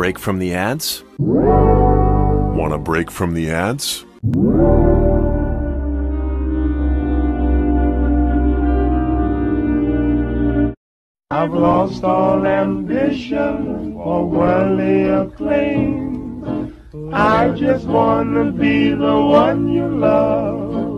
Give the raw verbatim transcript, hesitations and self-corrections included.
break from the ads? Want a break from the ads? I've lost all ambition for worldly acclaim. I just wanna be the one you love.